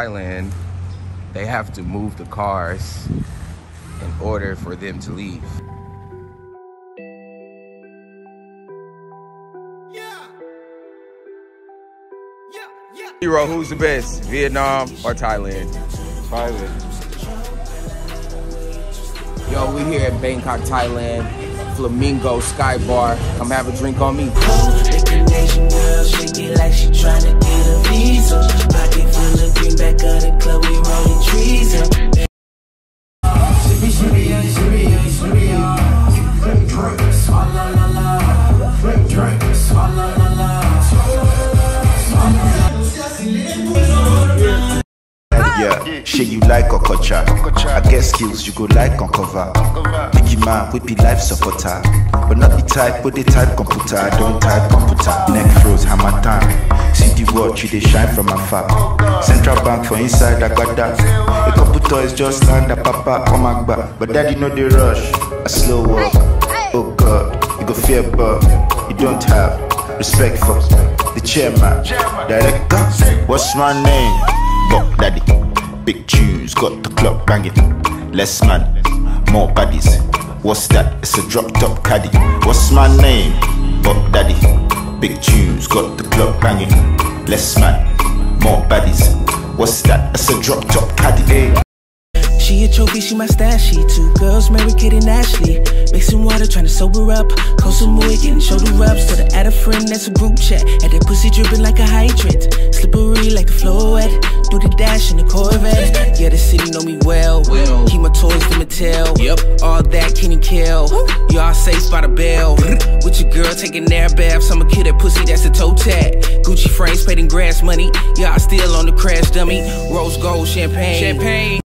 Thailand, they have to move the cars in order for them to leave. Hero, who's the best, Vietnam or Thailand? Thailand. Yo, we here at Bangkok, Thailand, Flamenco Sky Bar. Come have a drink on me. Nation girl, shake it like she tryna get a visa. Pocket full of greenback of the club, we rolling trees up. Yeah, shit you like Okocha. I get skills you go like on cover. Biggie man, we be life supporter. But not the type, but the type computer. I don't type computer. Neck froze, hammer time. See the watch, you they shine from afar. Central bank for inside, I got that. A couple toys just land a papa, come back. But daddy know the rush. A slow walk. Oh God, you go fear, but you don't have respect for the chairman. Director, what's my name? Buck Daddy. Big tunes, got the club banging. Less man, more baddies. What's that? It's a drop top caddy. What's my name? Buck Daddy. Big tunes, got the club banging. Less man, more baddies. What's that? It's a drop top caddy. Hey. She a trophy, she my stash. She two girls, Mary Kate and Ashley. Mixing water, trying to sober up. Cold some more, getting shoulder rubs. To the add a friend, that's a group chat. Had that pussy dripping like a hydrant. Slippery like the floor wet. Do the dash in the Corvette. Yeah, the city know me well. Keep my toys to Mattel. Yep. All that can you kill? Y'all safe by the bell. With your girl taking air baths. I'ma kill that pussy, that's a toe tag. Gucci frames paid in grass money. Y'all still on the crash dummy. Rose gold champagne.